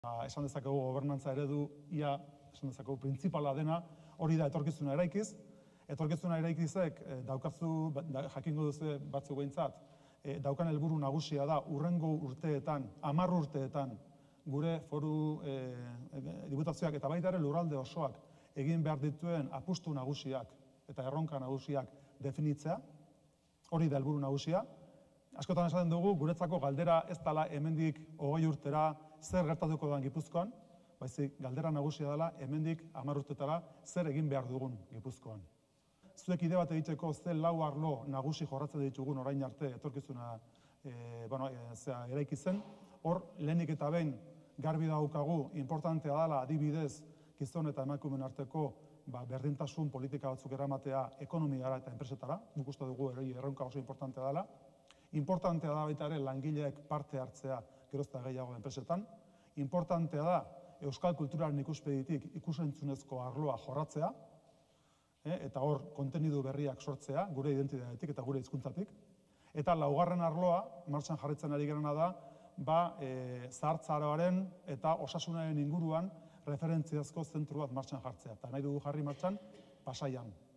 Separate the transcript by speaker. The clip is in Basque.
Speaker 1: Esan dezakegu gobernantza eredu, esan dezakegu printzipala dena, hori da etorkizuna eraikiz. Etorkizuna eraikizek daukazu, jakingo duzu batzuk behintzat, daukan helburu nagusia da, urrengo urteetan, 10 urteetan, gure foru diputazioak eta baita ere lurralde osoak egin behar dituen apustu nagusiak eta erronka nagusiak definitzea, hori da helburu nagusia. Askotan esaten dugu, guretzako galdera ez dela hemendik 20 urtera zer gertatuko da Gipuzkoan, baizik galdera nagusia dela hemendik 10 urtetara zer egin behar dugun Gipuzkoan. Zuek ide bat egiteko ze 4 arlo nagusi jorratzen ditugun orain arte etorkizuna eraiki zen, hor lehenik eta behin garbi daukagu importantea dela adibidez gizon eta emakumeen arteko berdintasun politika batzuk eramatea ekonomiara eta enpresetara, guk uste dugu erronka oso importantea dela. Importantea da baita ere langileek parte hartzea geroz eta gehiago enpresetan. Importantea da euskal kulturaren ikuspegitik ikusentzunezko arloa jorratzea, eta hor kontenidu berriak sortzea, gure identitatetik eta gure hizkuntzatik. Eta 4. arloa, martxan jarritzen ari garena da, zahartzaroaren eta osasunaren inguruan referentziazko zentru bat martxan jartzea. Eta nahi dugu jarri martxan Pasaian.